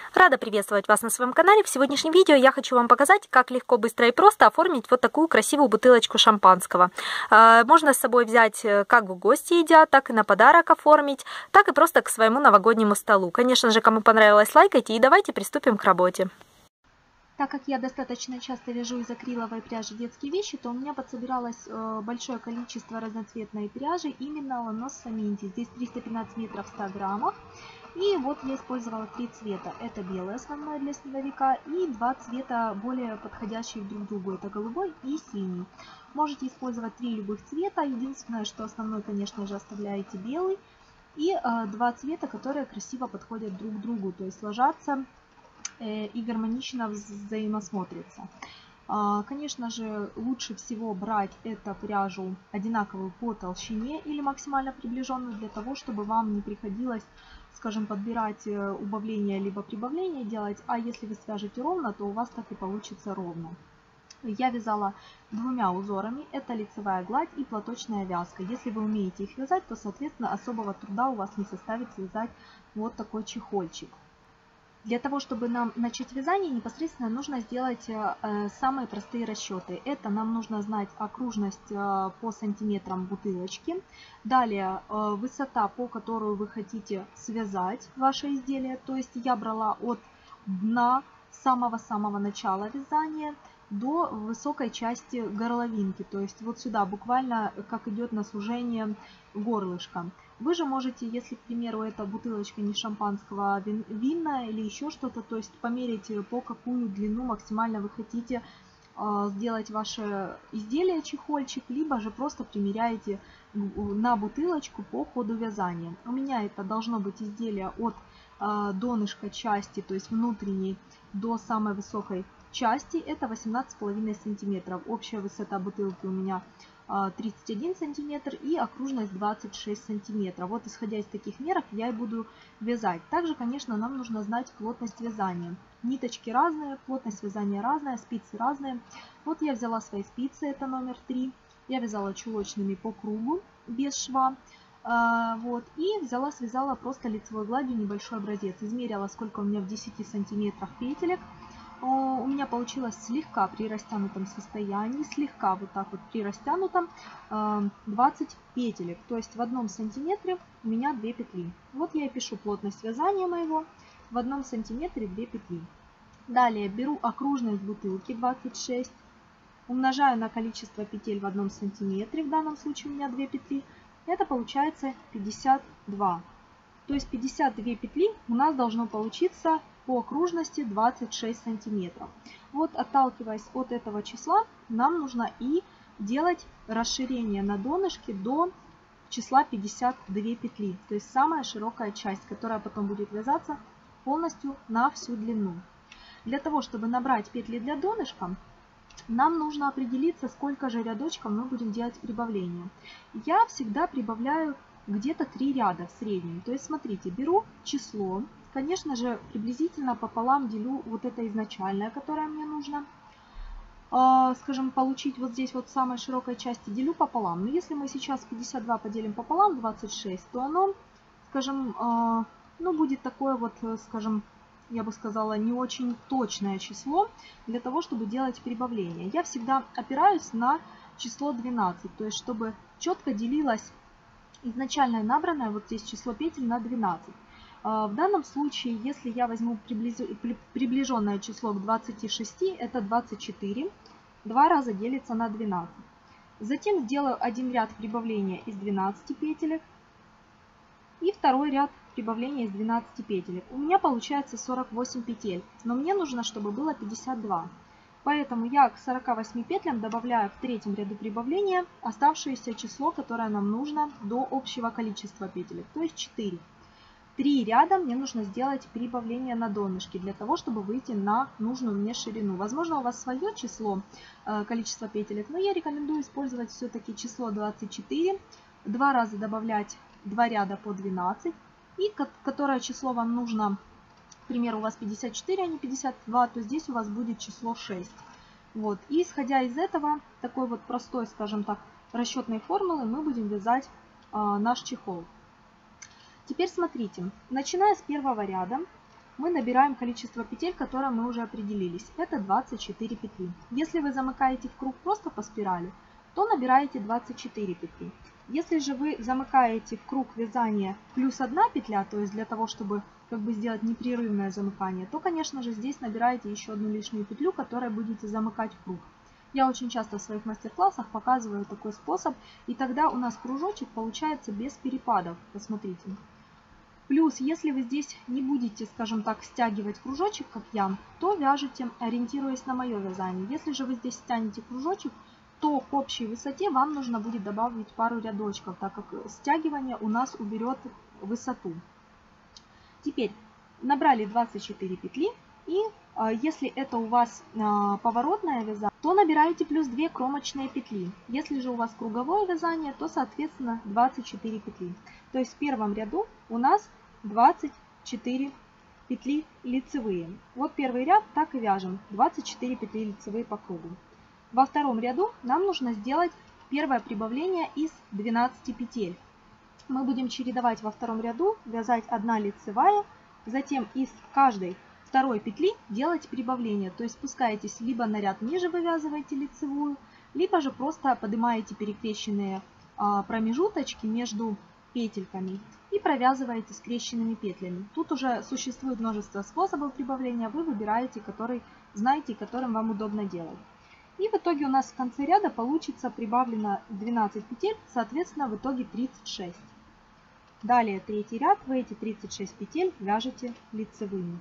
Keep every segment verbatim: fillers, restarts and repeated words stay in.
Рада приветствовать вас на своем канале. В сегодняшнем видео я хочу вам показать, как легко, быстро и просто оформить вот такую красивую бутылочку шампанского. Можно с собой взять как в гости едят, так и на подарок оформить, так и просто к своему новогоднему столу. Конечно же, кому понравилось, лайкайте и давайте приступим к работе. Так как я достаточно часто вяжу из акриловой пряжи детские вещи, то у меня подсобиралось большое количество разноцветной пряжи именно Ланосса Минти. Здесь триста пятнадцать метров в ста граммах. И вот я использовала три цвета. Это белый основной для снеговика и два цвета более подходящие друг к другу. Это голубой и синий. Можете использовать три любых цвета. Единственное, что основной, конечно же, оставляете белый. И э, два цвета, которые красиво подходят друг к другу. То есть ложатся э, и гармонично взаимосмотрятся. Э, конечно же, лучше всего брать эту пряжу одинаковую по толщине или максимально приближенную, для того, чтобы вам не приходилось, скажем, подбирать убавление либо прибавление делать, а если вы свяжете ровно, то у вас так и получится ровно. Я вязала двумя узорами, это лицевая гладь и платочная вязка. Если вы умеете их вязать, то, соответственно, особого труда у вас не составит связать вот такой чехольчик. Для того, чтобы нам начать вязание, непосредственно нужно сделать э, самые простые расчеты. Это нам нужно знать окружность э, по сантиметрам бутылочки. Далее э, высота, по которую вы хотите связать ваше изделие. То есть я брала от дна самого-самого начала вязания до высокой части горловинки. То есть вот сюда буквально как идет на сужение горлышко. Вы же можете, если, к примеру, эта бутылочка не шампанского, а вин, винная или еще что-то, то есть померить, по какую длину максимально вы хотите э, сделать ваше изделие, чехольчик, либо же просто примеряете на бутылочку по ходу вязания. У меня это должно быть изделие от э, донышка части, то есть внутренней, до самой высокой части, это восемнадцать с половиной сантиметров. Общая высота бутылки у меня тридцать один сантиметр и окружность двадцать шесть сантиметров. Вот исходя из таких мерок я и буду вязать. Также, конечно, нам нужно знать плотность вязания. Ниточки разные, плотность вязания разная, спицы разные. Вот я взяла свои спицы, это номер три. Я вязала чулочными по кругу, без шва. Вот, и взяла, связала просто лицевой гладью небольшой образец. Измерила, сколько у меня в десяти сантиметрах петелек. У меня получилось слегка при растянутом состоянии, слегка вот так вот при растянутом двадцать петелек. То есть в одном сантиметре у меня две петли. Вот я и пишу плотность вязания моего. В одном сантиметре две петли. Далее беру окружность бутылки двадцать шесть. Умножаю на количество петель в одном сантиметре. В данном случае у меня две петли. Это получается пятьдесят два. То есть пятьдесят две петли у нас должно получиться по окружности двадцать шесть сантиметров. Вот, отталкиваясь от этого числа, нам нужно и делать расширение на донышке до числа пятьдесят две петли. То есть самая широкая часть, которая потом будет вязаться полностью на всю длину. Для того, чтобы набрать петли для донышка, нам нужно определиться, сколько же рядочков мы будем делать прибавления. Я всегда прибавляю где-то три ряда в среднем. То есть смотрите, беру число. Конечно же, приблизительно пополам делю вот это изначальное, которое мне нужно, э, скажем, получить вот здесь вот в самой широкой части, делю пополам. Но если мы сейчас пятьдесят два поделим пополам, двадцать шесть, то оно, скажем, э, ну, будет такое вот, скажем, я бы сказала, не очень точное число для того, чтобы делать прибавление. Я всегда опираюсь на число двенадцать, то есть чтобы четко делилось изначально набранное вот здесь число петель на двенадцать. В данном случае, если я возьму приближенное число к двадцати шести, это двадцать четыре. Два раза делится на двенадцать. Затем сделаю один ряд прибавления из двенадцати петелек. И второй ряд прибавления из двенадцати петелек. У меня получается сорок восемь петель. Но мне нужно, чтобы было пятьдесят два. Поэтому я к сорока восьми петлям добавляю в третьем ряду прибавления оставшееся число, которое нам нужно до общего количества петелек, то есть четыре. Три ряда мне нужно сделать прибавление на донышке для того, чтобы выйти на нужную мне ширину. Возможно, у вас свое число, количество петелек, но я рекомендую использовать все-таки число двадцать четыре. Два раза добавлять два ряда по двенадцать. И которое число вам нужно, к примеру, у вас пятьдесят четыре, а не пятьдесят два, то здесь у вас будет число шесть. Вот. И исходя из этого, такой вот простой, скажем так, расчетной формулы, мы будем вязать а, наш чехол. Теперь смотрите, начиная с первого ряда, мы набираем количество петель, которое мы уже определились. Это двадцать четыре петли. Если вы замыкаете в круг просто по спирали, то набираете двадцать четыре петли. Если же вы замыкаете в круг вязания плюс одна петля, то есть для того, чтобы как бы сделать непрерывное замыкание, то, конечно же, здесь набираете еще одну лишнюю петлю, которой будете замыкать в круг. Я очень часто в своих мастер-классах показываю такой способ, и тогда у нас кружочек получается без перепадов. Посмотрите. Плюс, если вы здесь не будете, скажем так, стягивать кружочек, как я, то вяжете, ориентируясь на мое вязание. Если же вы здесь стянете кружочек, то к общей высоте вам нужно будет добавить пару рядочков, так как стягивание у нас уберет высоту. Теперь набрали двадцать четыре петли, и э, если это у вас э, поворотное вязание, то набираете плюс две кромочные петли. Если же у вас круговое вязание, то соответственно двадцать четыре петли. То есть в первом ряду у нас двадцать четыре петли лицевые. Вот первый ряд, так и вяжем. двадцать четыре петли лицевые по кругу. Во втором ряду нам нужно сделать первое прибавление из двенадцати петель. Мы будем чередовать во втором ряду, вязать одна лицевая, затем из каждой второй петли делать прибавление. То есть спускаетесь либо на ряд ниже, вывязываете лицевую, либо же просто поднимаете перекрещенные промежуточки между петельками и провязываете скрещенными петлями. Тут уже существует множество способов прибавления, вы выбираете, который знаете и которым вам удобно делать. И в итоге у нас в конце ряда получится прибавлено двенадцать петель, соответственно в итоге тридцать шесть. Далее третий ряд, вы эти тридцать шесть петель вяжете лицевыми.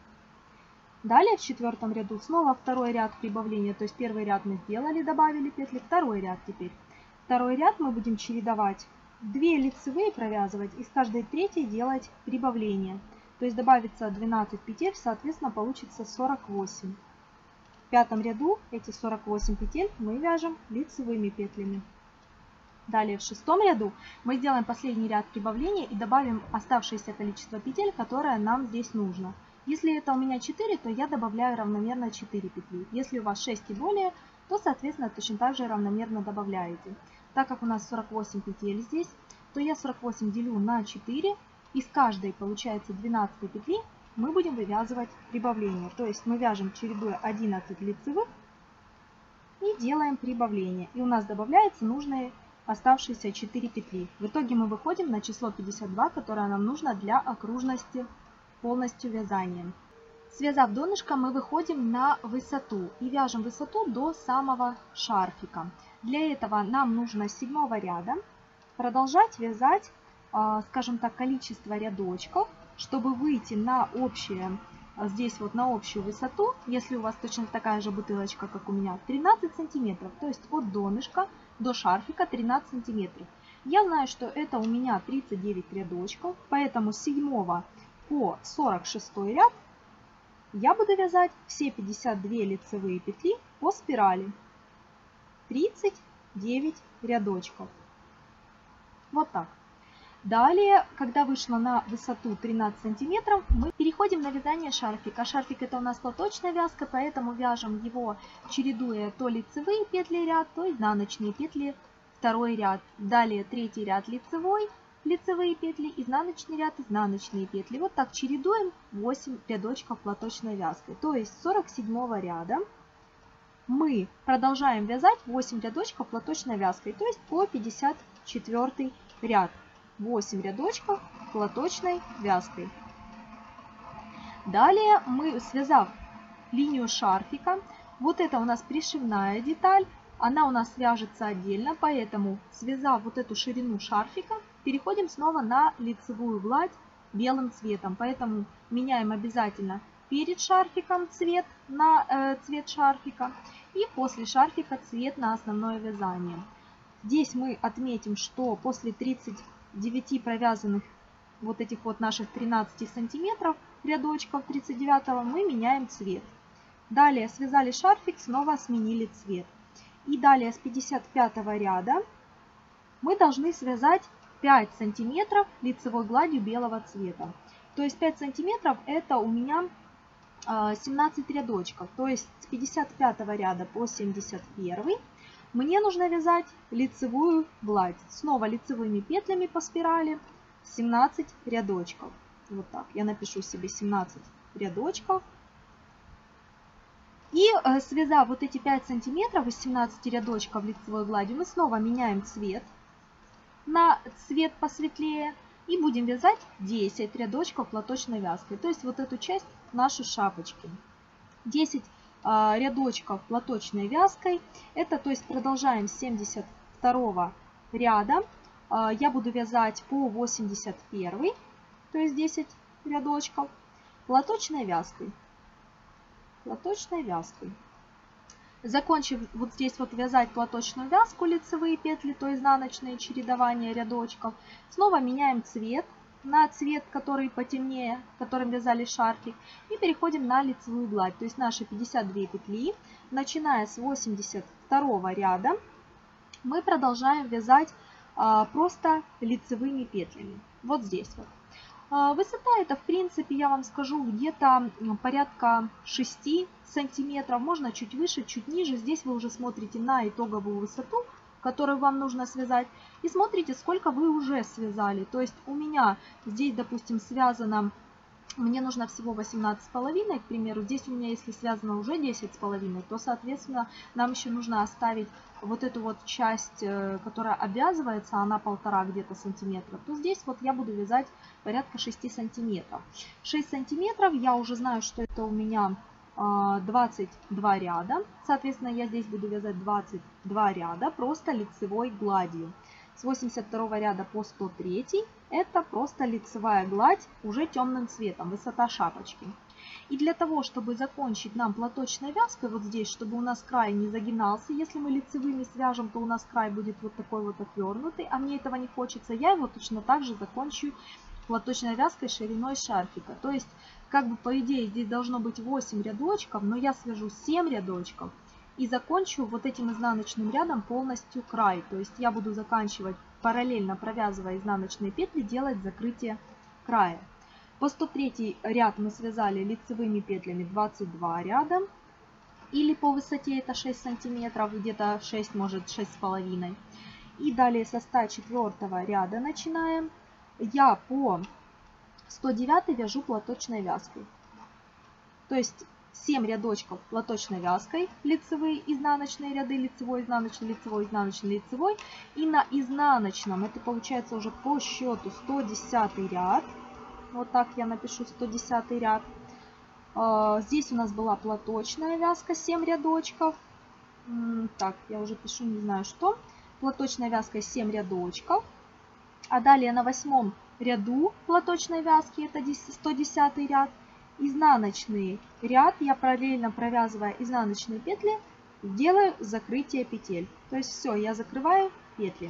Далее в четвертом ряду снова второй ряд прибавления, то есть первый ряд мы сделали, добавили петли, второй ряд теперь. Второй ряд мы будем чередовать две лицевые провязывать, из каждой третьей делать прибавление. То есть добавится двенадцать петель, соответственно получится сорок восемь. В пятом ряду эти сорок восемь петель мы вяжем лицевыми петлями. Далее в шестом ряду мы сделаем последний ряд прибавления и добавим оставшееся количество петель, которое нам здесь нужно. Если это у меня четыре, то я добавляю равномерно четыре петли. Если у вас шесть и более, то соответственно точно так же равномерно добавляете. Так как у нас сорок восемь петель здесь, то я сорок восемь делю на четыре. Из каждой получается двенадцать петли. Мы будем вывязывать прибавление. То есть мы вяжем, чередуя одиннадцать лицевых и делаем прибавление. И у нас добавляется нужные оставшиеся четыре петли. В итоге мы выходим на число пятьдесят два, которое нам нужно для окружности полностью вязания. Связав донышко, мы выходим на высоту и вяжем высоту до самого шарфика. Для этого нам нужно с седьмого ряда продолжать вязать, скажем так, количество рядочков, чтобы выйти на общее, здесь вот на общую высоту, если у вас точно такая же бутылочка, как у меня, тринадцать сантиметров, то есть от донышка до шарфика тринадцать сантиметров. Я знаю, что это у меня тридцать девять рядочков, поэтому с седьмого по сорок шестой ряд я буду вязать все пятьдесят две лицевые петли по спирали. тридцать девять рядочков. Вот так. Далее, когда вышла на высоту тринадцать сантиметров, мы переходим на вязание шарфика. Шарфик это у нас платочная вязка, поэтому вяжем его, чередуя то лицевые петли ряд, то изнаночные петли второй ряд. Далее третий ряд лицевой, лицевые петли, изнаночный ряд, изнаночные петли. Вот так чередуем восемь рядочков платочной вязкой. То есть с сорок седьмого ряда мы продолжаем вязать восемь рядочков платочной вязкой, то есть по пятьдесят четвёртый ряд. восемь рядочков платочной вязкой. Далее мы, связав линию шарфика, вот это у нас пришивная деталь, она у нас вяжется отдельно, поэтому связав вот эту ширину шарфика, переходим снова на лицевую гладь белым цветом. Поэтому меняем обязательно перед шарфиком цвет на э, цвет шарфика и после шарфика цвет на основное вязание. Здесь мы отметим, что после тридцати девяти провязанных вот этих вот наших тринадцати сантиметров рядочков тридцать девятого мы меняем цвет. Далее связали шарфик, снова сменили цвет. И далее с пятьдесят пятого ряда мы должны связать пять сантиметров лицевой гладью белого цвета. То есть пять сантиметров это у меня семнадцать рядочков. То есть с пятьдесят пятого ряда по семьдесят первый мне нужно вязать лицевую гладь. Снова лицевыми петлями по спирали семнадцать рядочков. Вот так. Я напишу себе семнадцать рядочков. И связав вот эти пять сантиметров из семнадцати рядочков лицевой гладью, мы снова меняем цвет на цвет посветлее и будем вязать десять рядочков платочной вязкой. То есть вот эту часть нашей шапочки. десять а, рядочков платочной вязкой. Это, то есть продолжаем с семьдесят второго ряда. А, я буду вязать по восемьдесят первый, то есть десять рядочков платочной вязкой. Платочной вязкой. Закончив вот здесь вот вязать платочную вязку, лицевые петли, то изнаночные чередования рядочков, снова меняем цвет на цвет, который потемнее, которым вязали шарфик, и переходим на лицевую гладь. То есть наши пятьдесят две петли, начиная с восемьдесят второго ряда, мы продолжаем вязать а, просто лицевыми петлями. Вот здесь вот. Высота это, в принципе, я вам скажу, где-то порядка шести сантиметров. Можно чуть выше, чуть ниже. Здесь вы уже смотрите на итоговую высоту, которую вам нужно связать. И смотрите, сколько вы уже связали. То есть у меня здесь, допустим, связано, мне нужно всего восемнадцать с половиной, к примеру. Здесь у меня, если связано уже десять с половиной, то, соответственно, нам еще нужно оставить вот эту вот часть, которая обвязывается, она полтора где-то сантиметра, то здесь вот я буду вязать порядка шести сантиметров. шесть сантиметров, я уже знаю, что это у меня двадцать два ряда. Соответственно, я здесь буду вязать двадцать два ряда просто лицевой гладью. С восемьдесят второго ряда по сто третий это просто лицевая гладь уже темным цветом, высота шапочки. И для того, чтобы закончить нам платочной вязкой, вот здесь, чтобы у нас край не загинался, если мы лицевыми свяжем, то у нас край будет вот такой вот отвернутый, а мне этого не хочется, я его точно так же закончу платочной вязкой шириной шарфика. То есть, как бы по идее здесь должно быть восемь рядочков, но я свяжу семь рядочков и закончу вот этим изнаночным рядом полностью край. То есть я буду заканчивать, параллельно провязывая изнаночные петли, делать закрытие края. По сто третий ряд мы связали лицевыми петлями двадцать два ряда. Или по высоте это шесть сантиметров, где-то шесть, может шесть с половиной. И далее со ста четвёртого ряда начинаем. Я по сто девятый вяжу платочной вязкой. То есть семь рядочков платочной вязкой, лицевые, изнаночные ряды, лицевой, изнаночный, лицевой, изнаночный, лицевой. И на изнаночном, это получается уже по счету сто десятый ряд. Вот так я напишу сто десятый ряд. Здесь у нас была платочная вязка, семь рядочков. Так, я уже пишу, не знаю что. Платочная вязка семь рядочков. А далее на восьмом ряду платочной вязки, это сто десятый ряд, изнаночный ряд, я параллельно провязывая изнаночные петли, делаю закрытие петель. То есть все, я закрываю петли.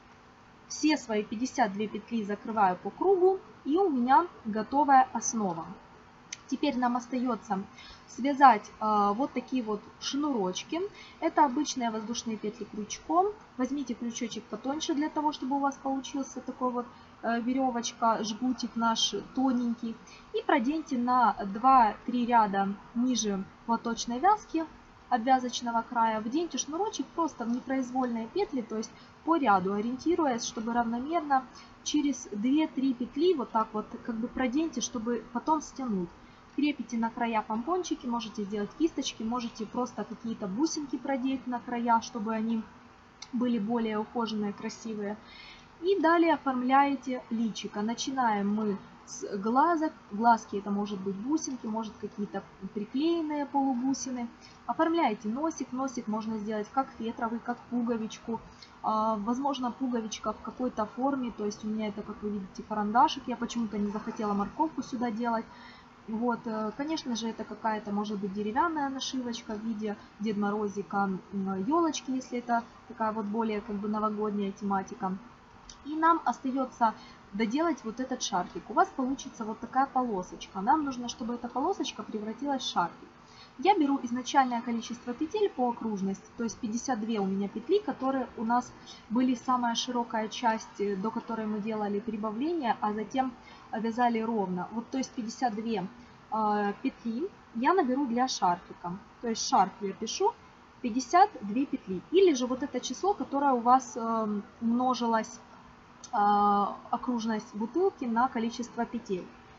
Все свои пятьдесят две петли закрываю по кругу, и у меня готовая основа. Теперь нам остается связать э, вот такие вот шнурочки. Это обычные воздушные петли крючком. Возьмите крючочек потоньше для того, чтобы у вас получился такой вот э, веревочка, жгутик наш тоненький. И проденьте на два-три ряда ниже платочной вязки обвязочного края. Вденьте шнурочек просто в непроизвольные петли, то есть по ряду, ориентируясь, чтобы равномерно через две-три петли вот так вот как бы проденьте, чтобы потом стянуть. Крепите на края помпончики, можете сделать кисточки, можете просто какие-то бусинки продеть на края, чтобы они были более ухоженные, красивые. И далее оформляете личико. Начинаем мы с глазок. Глазки это может быть бусинки, может какие-то приклеенные полубусины. Оформляете носик. Носик можно сделать как фетровый, как пуговичку. Возможно, пуговичка в какой-то форме. То есть у меня это, как вы видите, карандашик. Я почему-то не захотела морковку сюда делать. Вот, конечно же, это какая-то, может быть, деревянная нашивочка в виде Дед Морозика, елочки, если это такая вот более как бы новогодняя тематика. И нам остается доделать вот этот шарфик. У вас получится вот такая полосочка. Нам нужно, чтобы эта полосочка превратилась в шарфик. Я беру изначальное количество петель по окружности, то есть пятьдесят две у меня петли, которые у нас были самая широкая часть, до которой мы делали прибавление, а затем вязали ровно. Вот, то есть пятьдесят две э, петли я наберу для шарфика. То есть шарф я пишу пятьдесят две петли. Или же вот это число, которое у вас э, умножилось, э, окружность бутылки на количество петель.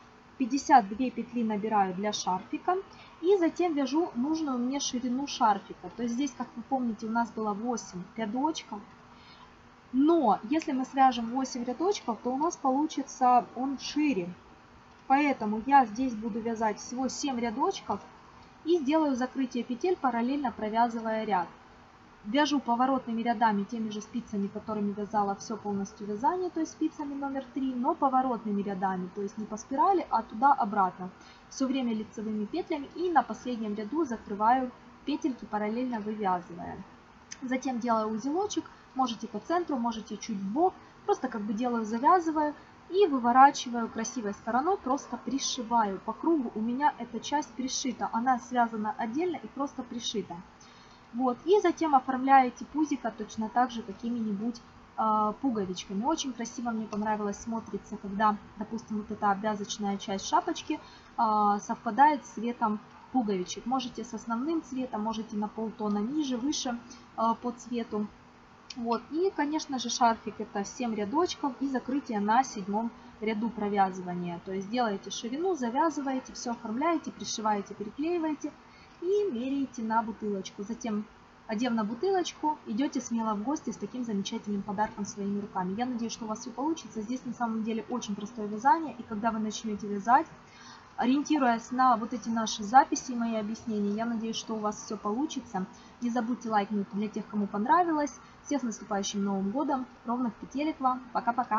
пятьдесят две петли набираю для шарфика. И затем вяжу нужную мне ширину шарфика. То есть здесь, как вы помните, у нас было восемь рядочков. Но если мы свяжем восемь рядочков, то у нас получится он шире. Поэтому я здесь буду вязать всего семь рядочков и сделаю закрытие петель, параллельно провязывая ряд. Вяжу поворотными рядами теми же спицами, которыми вязала все полностью вязание, то есть спицами номер три, но поворотными рядами, то есть не по спирали, а туда-обратно. Все время лицевыми петлями и на последнем ряду закрываю петельки, параллельно вывязывая. Затем делаю узелочек, можете по центру, можете чуть вбок, просто как бы делаю, завязываю и выворачиваю красивой стороной, просто пришиваю. По кругу у меня эта часть пришита, она связана отдельно и просто пришита. Вот, и затем оформляете пузико точно так же какими-нибудь э, пуговичками. Очень красиво мне понравилось смотрится, когда, допустим, вот эта обвязочная часть шапочки э, совпадает с цветом пуговичек. Можете с основным цветом, можете на полтона ниже, выше э, по цвету. Вот, и, конечно же, шарфик это семь рядочков и закрытие на седьмом ряду провязывания. То есть делаете ширину, завязываете, все оформляете, пришиваете, переклеиваете. И меряете на бутылочку. Затем, одев на бутылочку, идете смело в гости с таким замечательным подарком своими руками. Я надеюсь, что у вас все получится. Здесь на самом деле очень простое вязание. И когда вы начнете вязать, ориентируясь на вот эти наши записи, мои объяснения, я надеюсь, что у вас все получится. Не забудьте лайкнуть для тех, кому понравилось. Всех с наступающим Новым годом. Ровных петелек вам. Пока-пока.